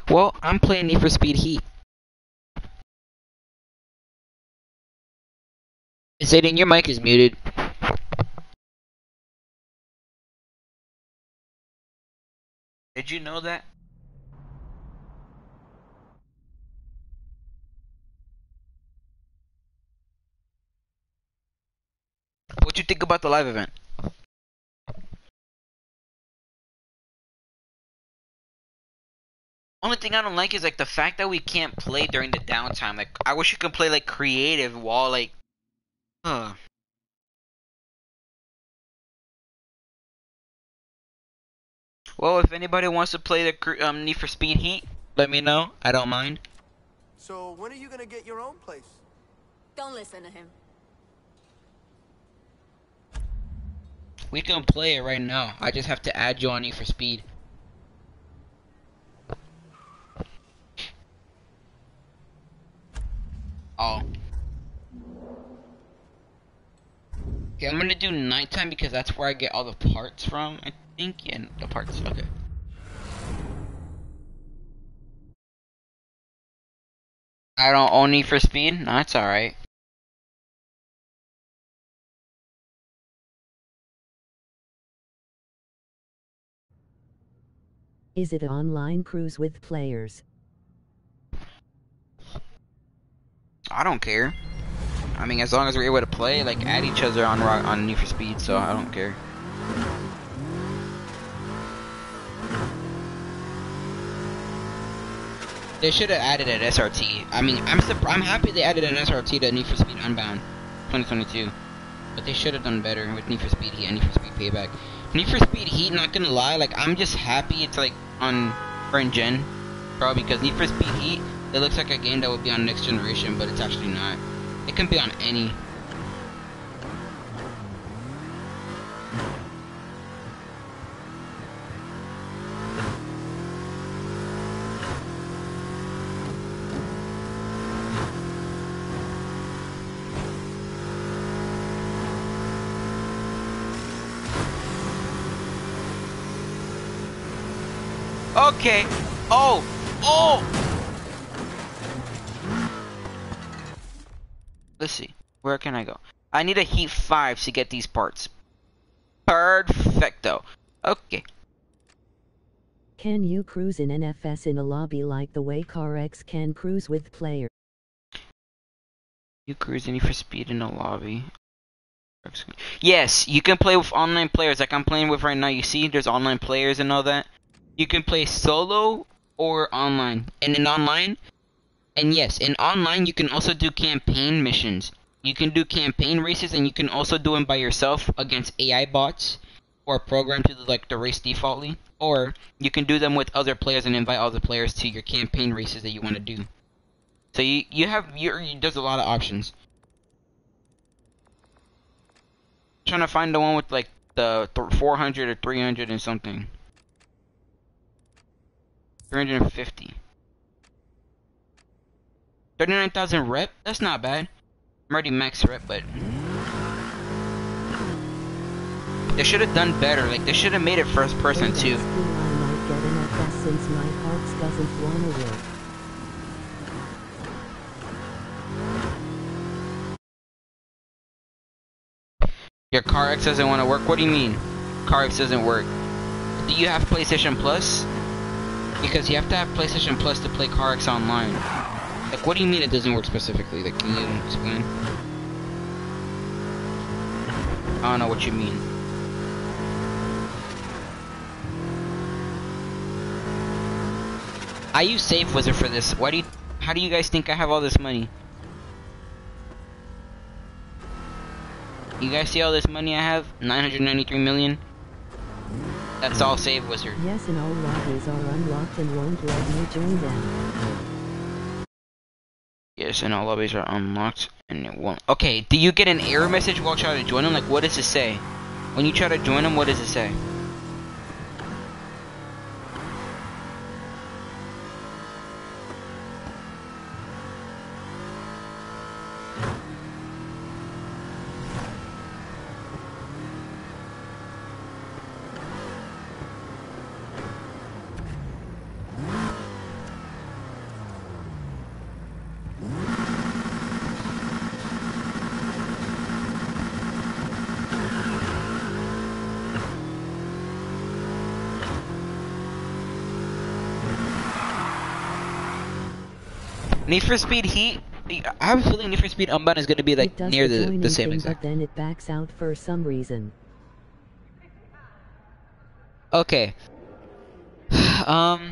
Well, I'm playing Need for Speed Heat. Zayden, your mic is muted. Did you know that? What you think about the live event? Only thing I don't like is like the fact that we can't play during the downtime. Like I wish you could play like creative while like huh. Well, if anybody wants to play the Need for Speed Heat, let me know. I don't mind. So when are you gonna get your own place? Don't listen to him. We can play it right now. I just have to add you on Need for Speed. Oh. Okay, I'm gonna do nighttime because that's where I get all the parts from, I think. Yeah, the parts. Okay. I don't own Need for Speed? No, it's alright. Is it online cruise with players? I don't care. I mean, as long as we're able to play, like, at each other on Need for Speed, so I don't care. They should have added an SRT. I mean, I'm happy they added an SRT to Need for Speed Unbound 2022. But they should have done better with Need for Speed Heat and Need for Speed Payback. Need for Speed Heat, not gonna lie, like, I'm just happy it's, like, on current gen. Bro, because Need for Speed Heat, it looks like a game that would be on next generation, but it's actually not. It can be on any. Okay. Oh. Oh. Let's see. Where can I go? I need a Heat 5 to get these parts. Perfecto. Okay. Can you cruise in NFS in a lobby like the way CarX can cruise with players? You cruise any for speed in a lobby. Yes, you can play with online players like I'm playing with right now. You see, there's online players and all that. You can play solo or online. And in online, and yes, in online you can also do campaign missions. You can do campaign races and you can also do them by yourself against AI bots or programmed to like the race defaultly. Or you can do them with other players and invite other players to your campaign races that you want to do. So there's a lot of options. Trying to find the one with like the 400 or 300 and something. 350. 39,000 rep? That's not bad. I'm already max rep, but they should have done better. Like they should have made it first person too. I might get an FS since my heart doesn't wanna work. Your CarX doesn't want to work? What do you mean? CarX doesn't work. Do you have PlayStation Plus? Because you have to have PlayStation Plus to play CarX online. Like, what do you mean it doesn't work specifically? Like, can you explain? I don't know what you mean. I use Safe Wizard for this. How do you guys think I have all this money? You guys see all this money I have? 993 million? That's all Save Wizard. Yes, and all lobbies are unlocked and won't let me join them. Yes, and all lobbies are unlocked and it won't. Okay, do you get an error message while trying to join them? Like, what does it say? When you try to join them, what does it say? Need for Speed Heat. I have a feeling Need for Speed Unbound is gonna be It like does near the the joining same thing, exact. but then it backs out for some reason. Okay. Um.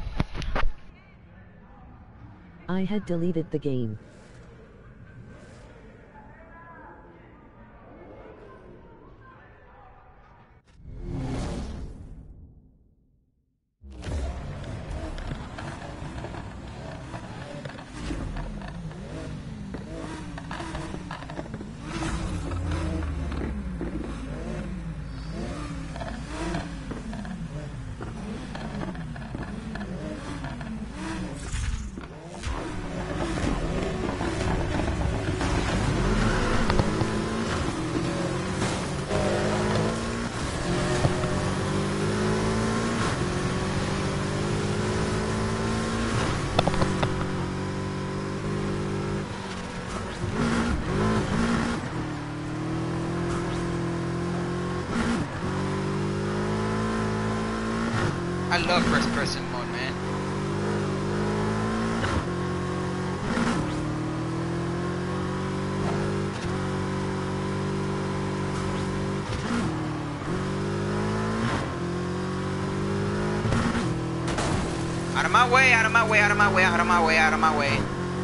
I had deleted the game. I love first person mode, man. Out of my way, out of my way, out of my way, out of my way, out of my way.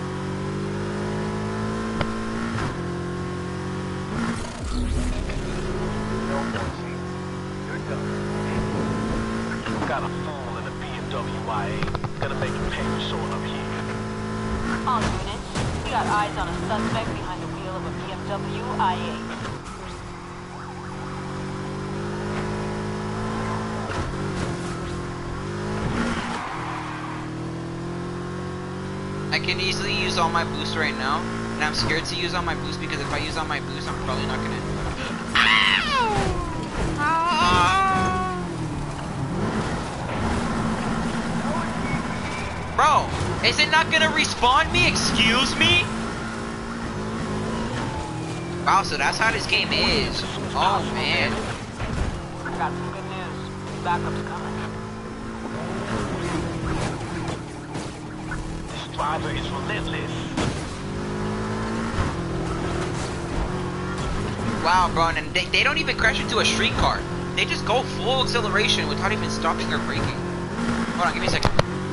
Got a fool in a BMW IA. Gonna make him pay for showing up here. All units, we got eyes on a suspect behind the wheel of a BMW IA. I can easily use all my boosts right now, and I'm scared to use all my boosts because if I use all my boosts, I'm probably not gonna. Bro, is it not gonna respawn me? Excuse me? Wow, so that's how this game is. Oh man. I got some good news. Backup's coming. This driver is relentless. Wow, bro, and they don't even crash into a streetcar. They just go full acceleration without even stopping or braking. Hold on, give me a second.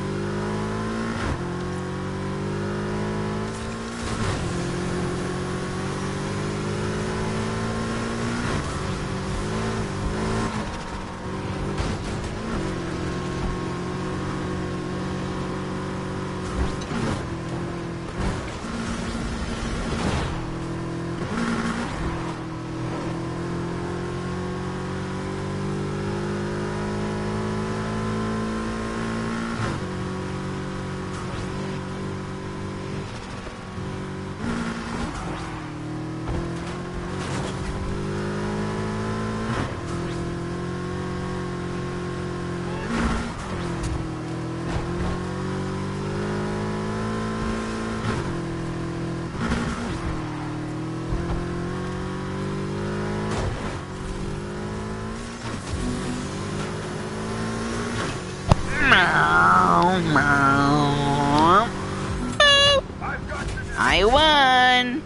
I won!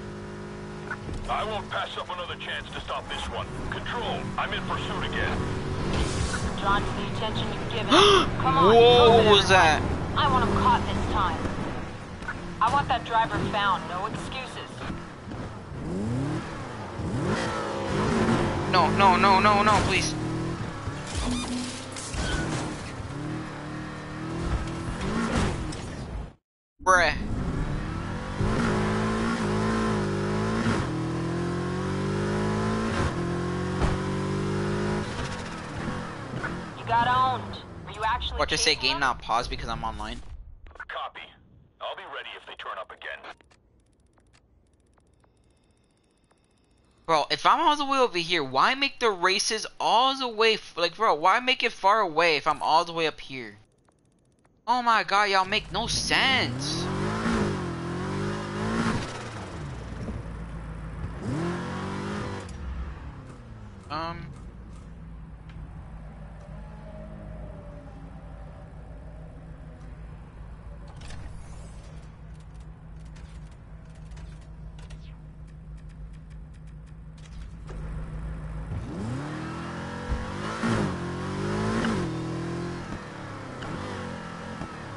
I won't pass up another chance to stop this one. Control, I'm in pursuit again. John, to the attention you've given. Come on, Whoa, prove it, what was everyone. that? I want him caught this time. I want that driver found. No excuses. No, no, no, no, no, please. Bruh. You got owned. Are you actually Watch, just say chasing game him? not pause because I'm online. Copy. I'll be ready if they turn up again. Bro, if I'm all the way over here, why make the races all the way, like, bro, why make it far away if I'm all the way up here? Oh my god, y'all make no sense.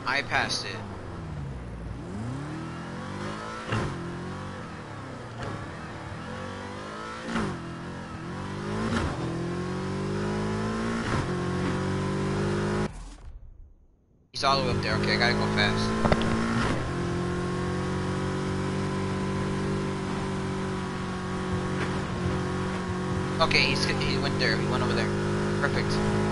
I passed it. He's all the way up there. Okay, I gotta go fast. Okay, he went there. He went over there. Perfect.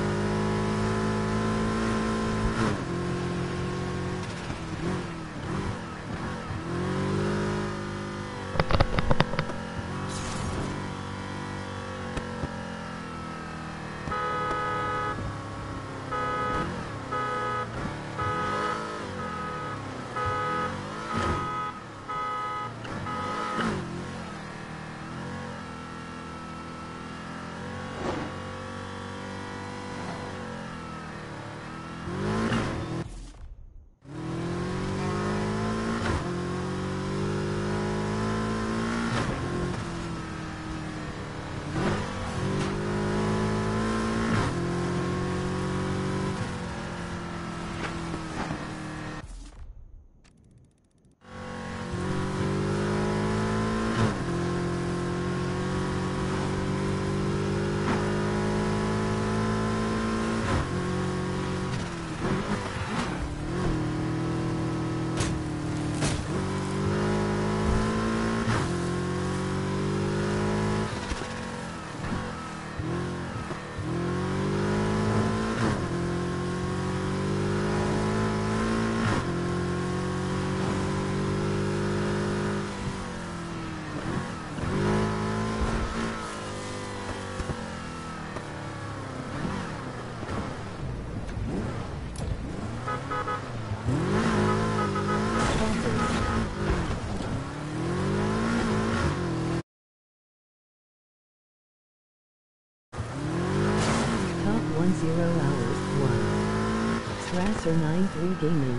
Top 10 hours 1. Strasser 93 Gaming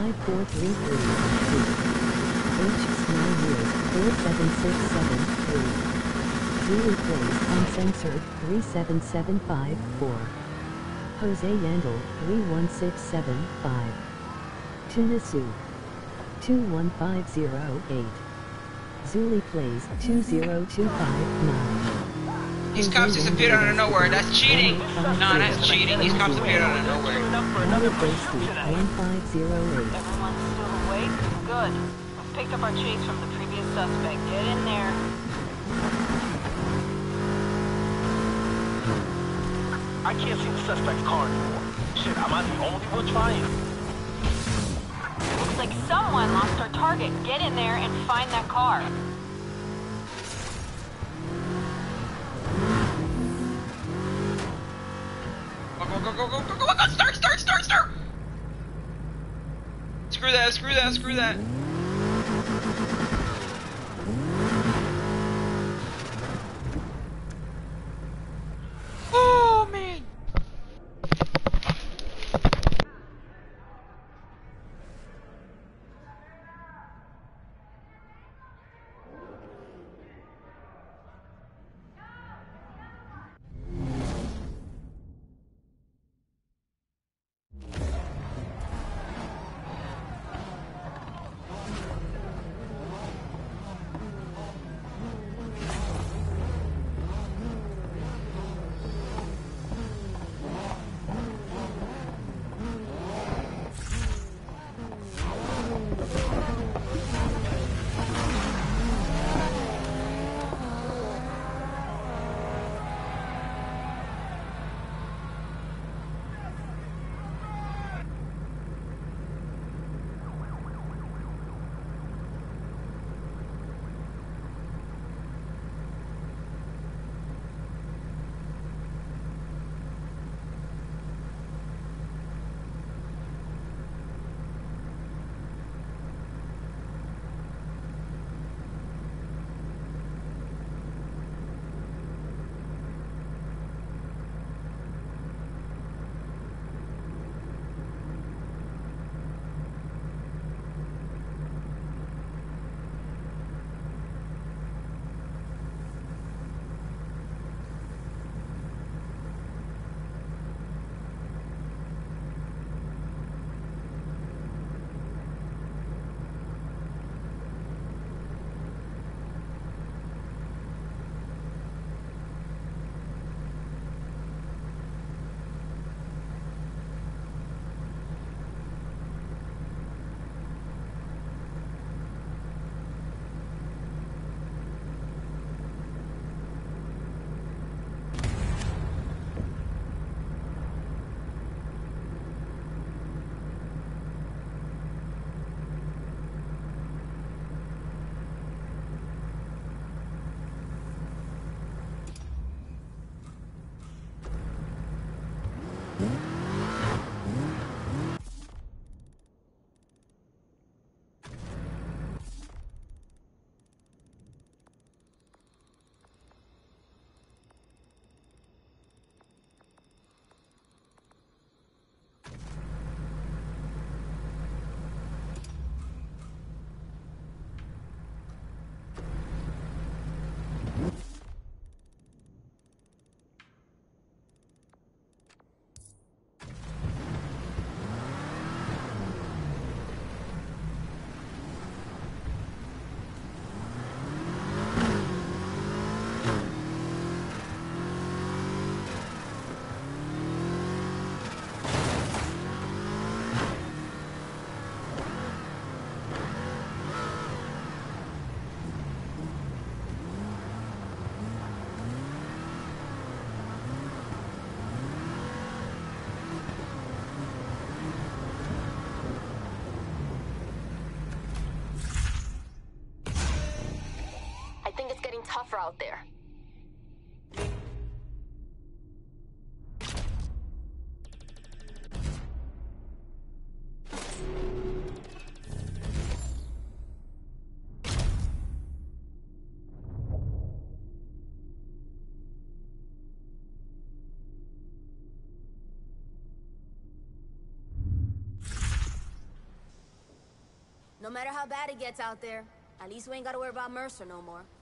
54333 H Small Years 47673 Julie Plays Uncensored 37754 Jose Yandel 31675 Tuna Soup 21508 Zuli Plays 20259 These cops disappeared out of nowhere. That's cheating. No, that's cheating. These cops appeared out of nowhere. Howard Bracey 1508 Everyone's still awake? Good. We've picked up our chase from the previous suspect. Get in there. I can't see the suspect's car anymore. Shit, am I the only one trying? Looks like someone lost our target. Get in there and find that car. Go, start! Screw that. Oh, man. think it's getting tougher out there. No matter how bad it gets out there, at least we ain't gotta worry about Mercer no more.